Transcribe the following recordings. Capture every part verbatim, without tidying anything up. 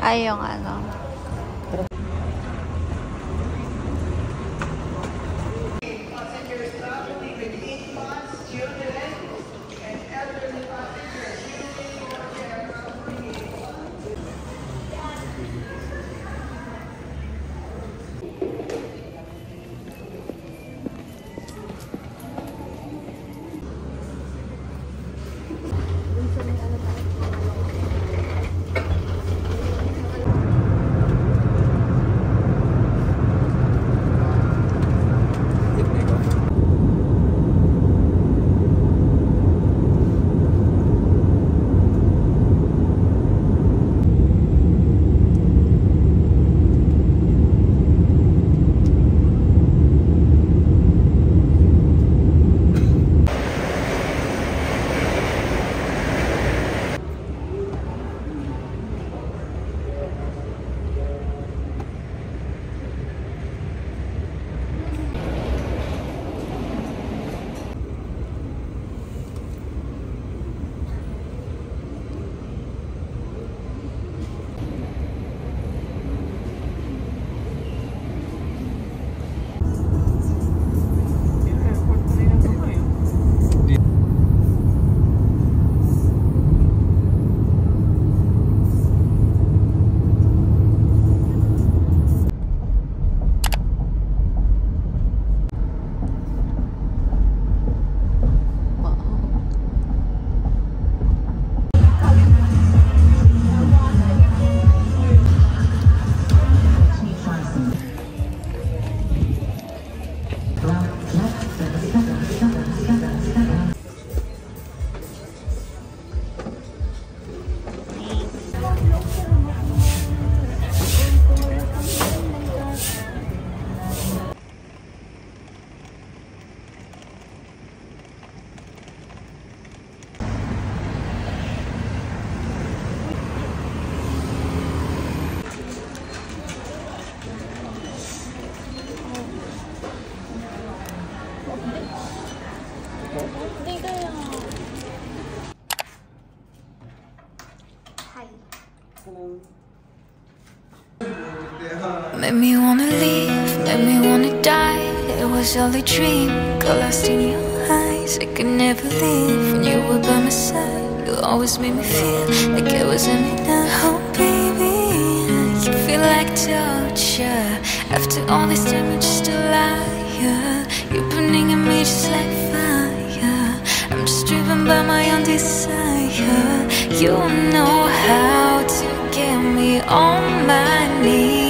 Tsaka yung ano. Made me wanna leave, made me wanna die. It was all a dream, got lost in your eyes. I could never leave when you were by my side. You always made me feel like it was in me now. Oh baby, you feel like torture. After all this time you're just a liar. You're burning in me just like fire. I'm just driven by my own desire. You know how to get me on my knees.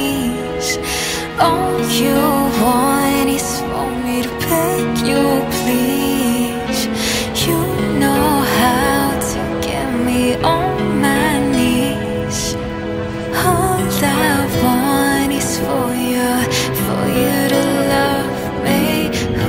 All you want is for me to beg you, please. You know how to get me on my knees. All I want is for you, for you to love me.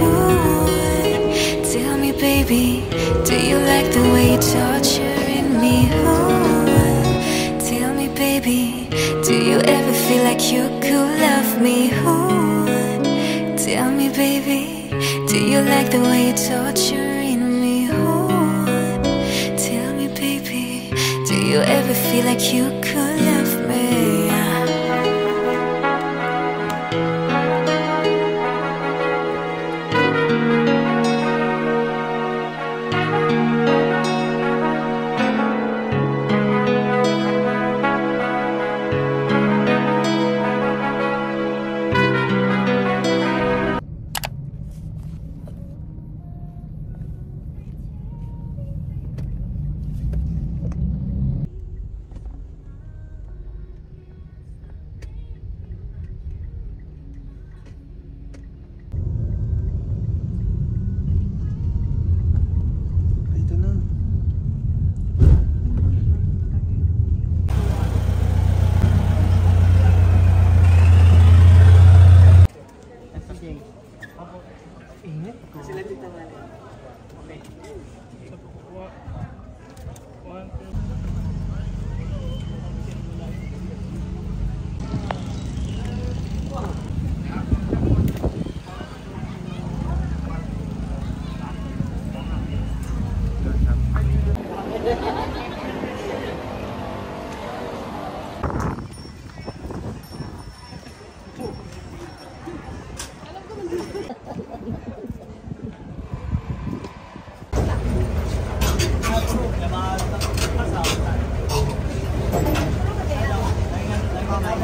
Ooh. Tell me, baby, do you like the way you're torturing me? Ooh. Tell me, baby, do you ever feel like you could love me? Ooh. Tell me, baby, do you like the way you're torturing me? Ooh. Tell me, baby, do you ever feel like you could love me?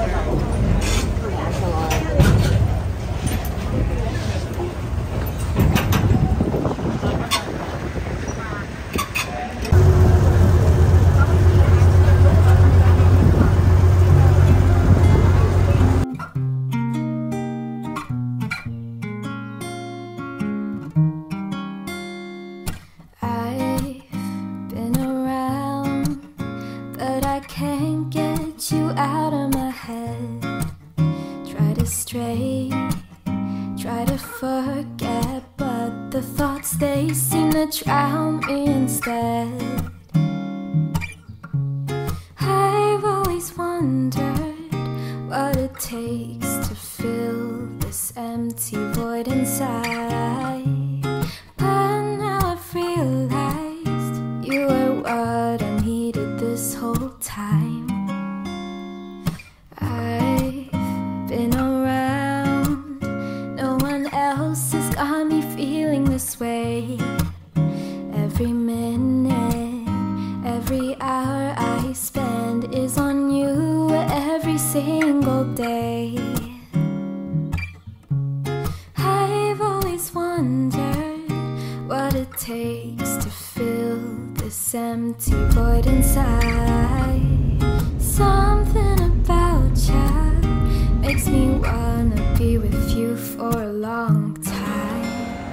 Out of my head, try to stray, try to forget, but the thoughts, they seem to drown me instead. I've always wondered what it takes to fill this empty void inside, but now I've realized you were what I needed this whole time. Been around, no one else has got me feeling this way. Every minute, every hour I spend is on you every single day. I've always wondered what it takes to fill this empty void inside. Something about you makes me wanna be with you for a long time.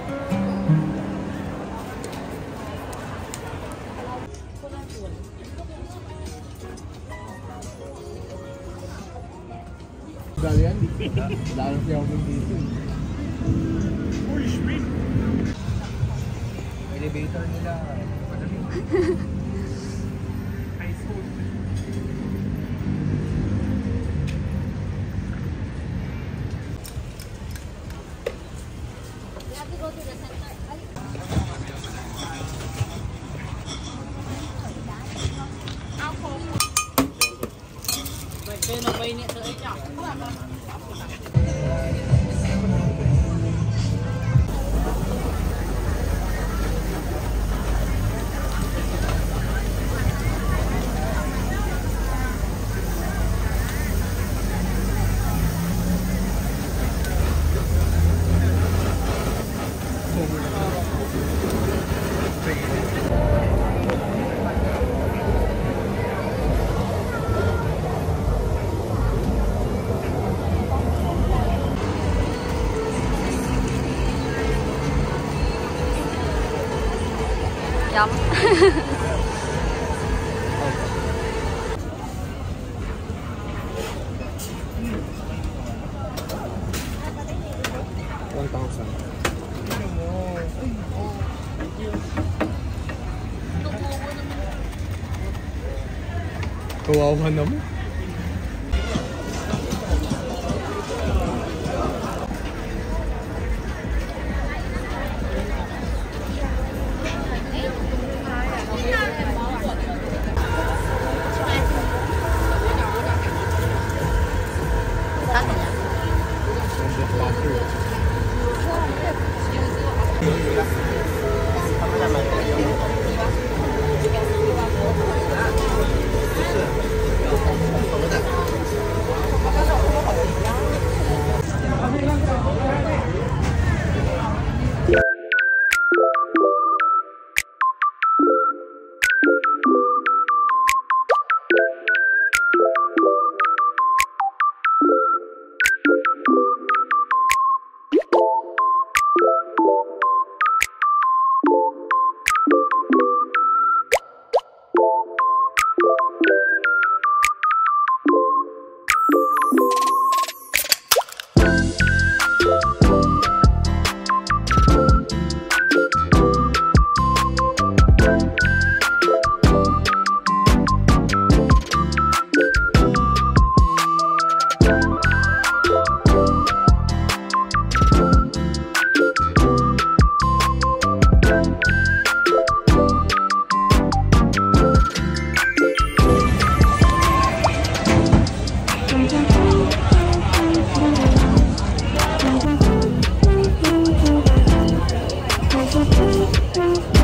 Galian, lalo siya ako dito. Holy shit! Elevator nila. High school. Yum. one thousand. Kawawa naman.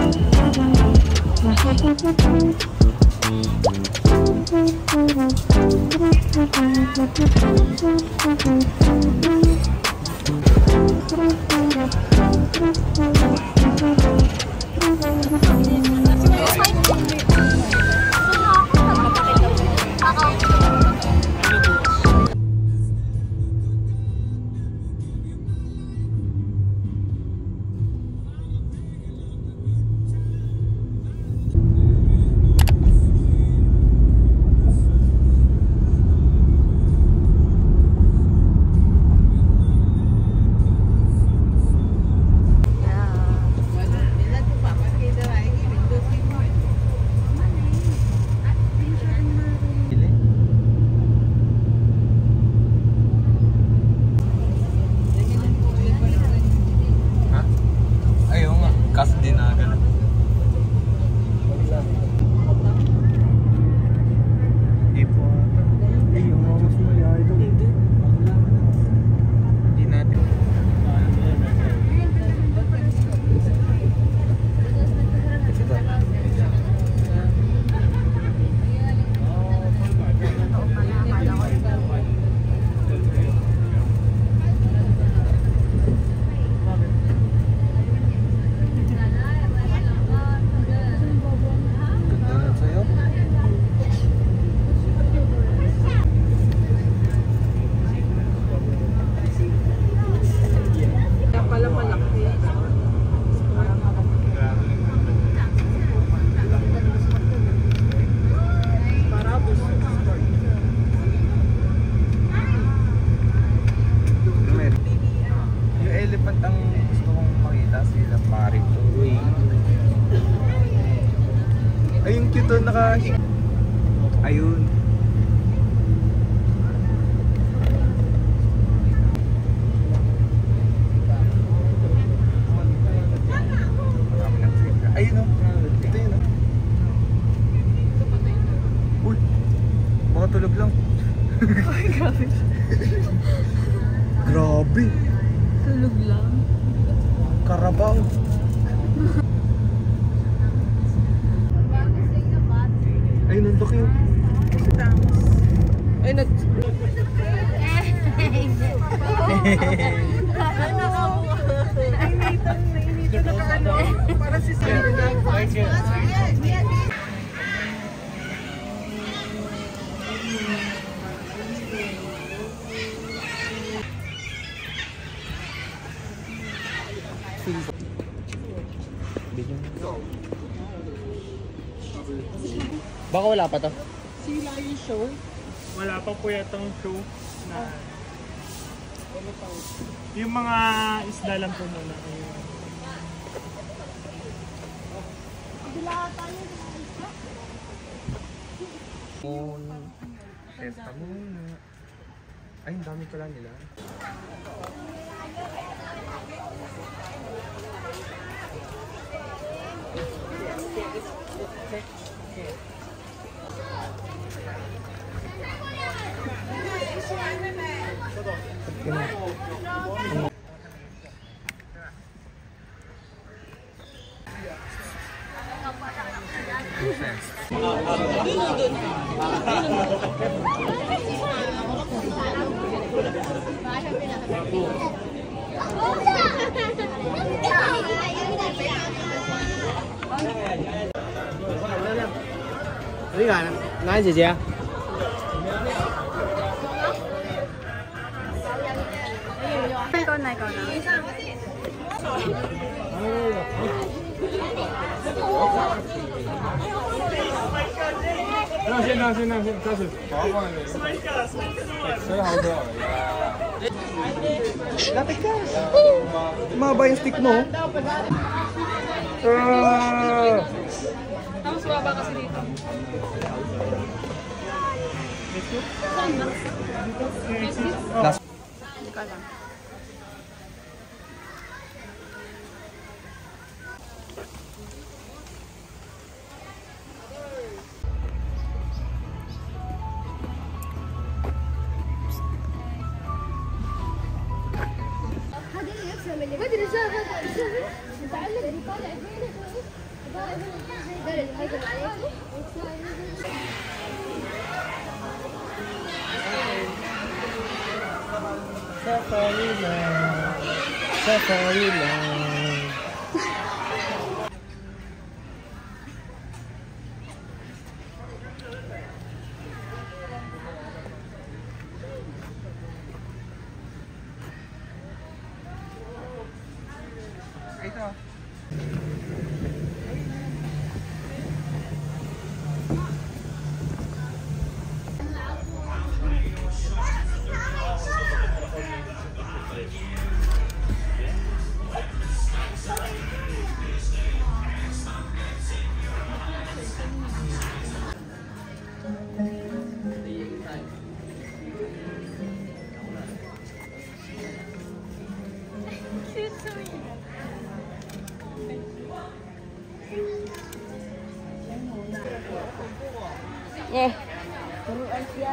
Thank you. Ayun. Ayun o. Ito yun o. Uy. Baka tulog lang. Ay, grabe. Grabe. Tulog lang. Carabao. Ayun, nandok yun. Ay, nag... Nainitan, nainitan na ka ano. Para si Sarah. Baka wala pa to. Sila yung show. Wala pa po yatang show na yung mga isda lang po muna. Testa muna. Ay, ang dami pala nila. Cái này nói gì chị? Con này còn Na,先拿，先拿，先开始。好，过来。谁好喝 Lapit ka. Maba yung stick mo. Ah! Tapos baba kasi dito. Last. Hindi ka lang. بدري شاف شاف متعلق بطالع فينك قال هيقول عليكم Safari Land. Safari Land. Ito. Eh, turuan siya.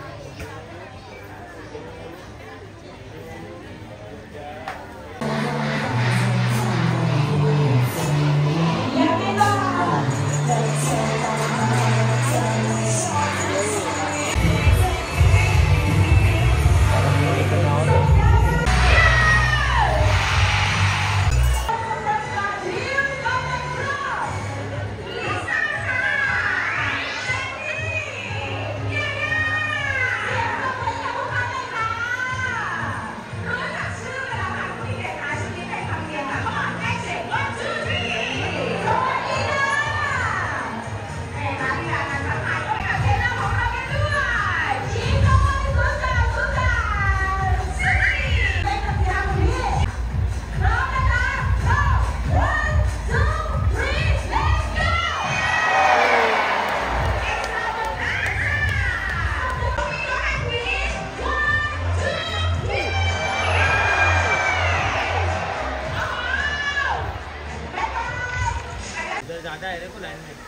ज़्यादा है देखो लाइन में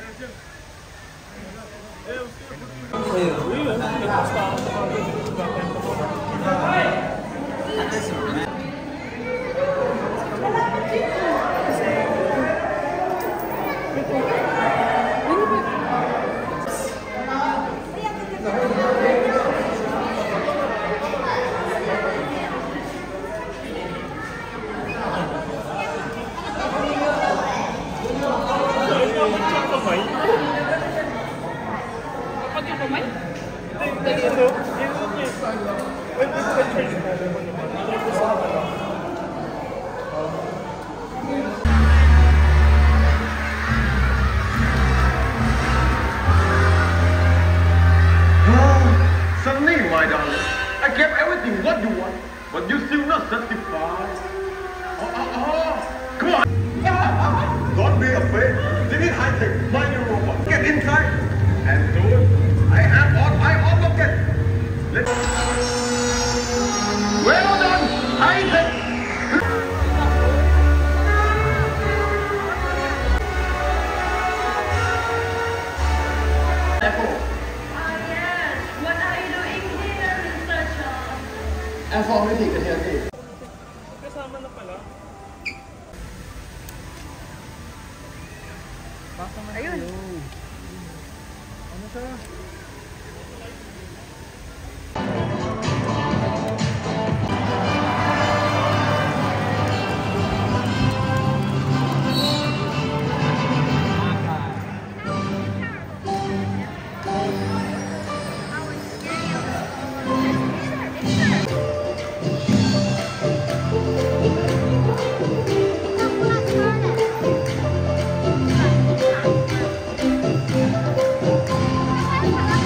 Suddenly, my darling, I gave everything what you want, but you still not satisfied. Oh, oh, oh. Come on. Don't be afraid. This is high tech, my new robot. Get inside. And soon, I have all I all of it. Let's. Well done, high tech. Informatic kasi. Kasama na pala. Ayun. Ano siya? Thank you.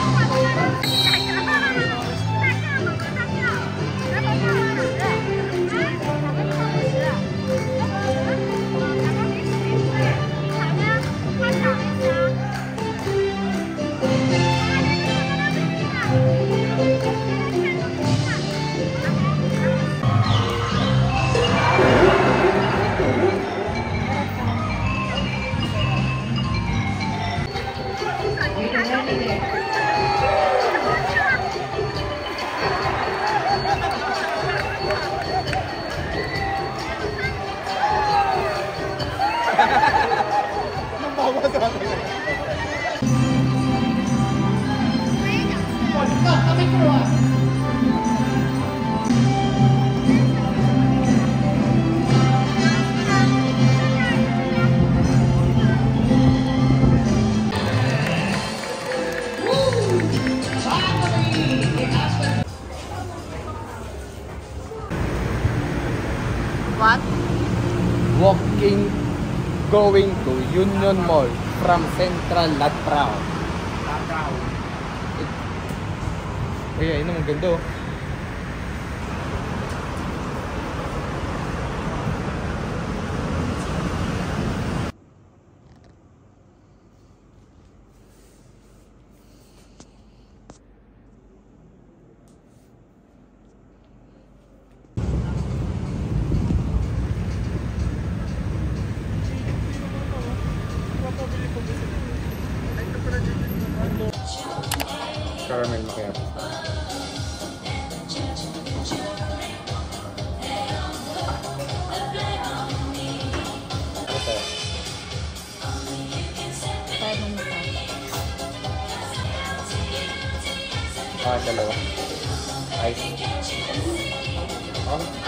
going to Union Mall from Central Latrao. Latrao. Ay, ayun naman ganda oh. Caramel macchiato. Ito. Ah, dalawa. Ice. Ah.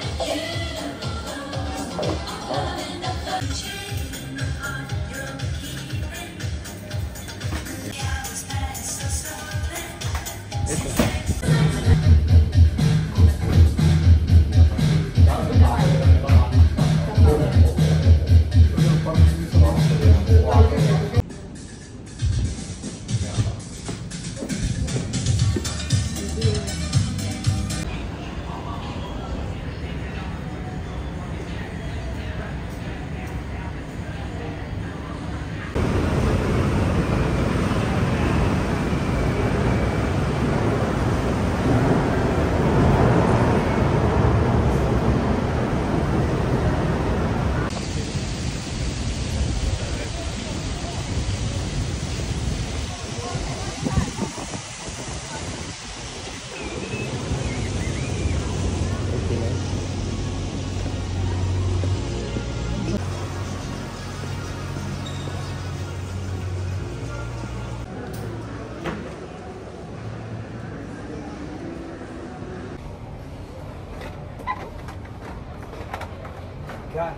God.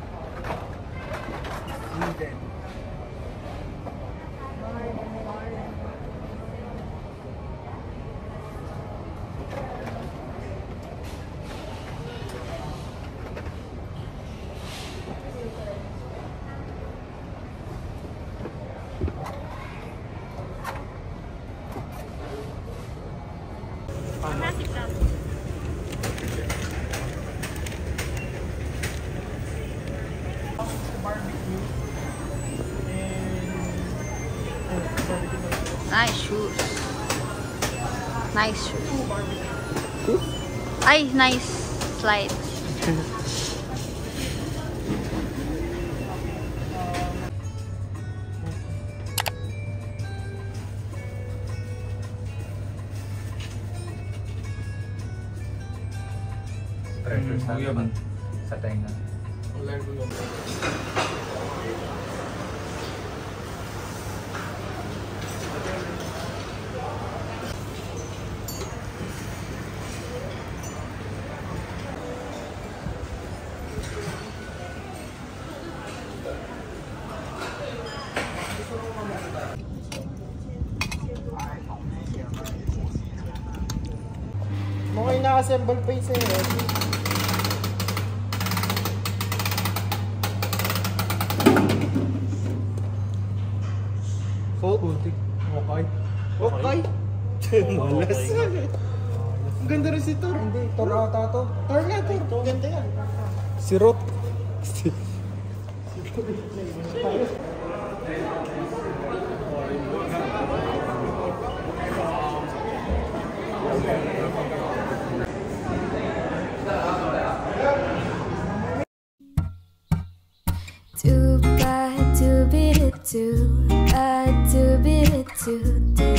Sweden. Nice shoes. Nice shoes. Ay, nice slides. Pressure sa, Hmm, sa tenga. Mukhang naka-assemble pa yung sa'yo. Putik. Okay. Okay. Malas. Ang ganda rin si Thor. Hindi, Thor ata to. Thor nga, Thor. Ganda yan. Si Roth. Too bad to be it too bad to be it too.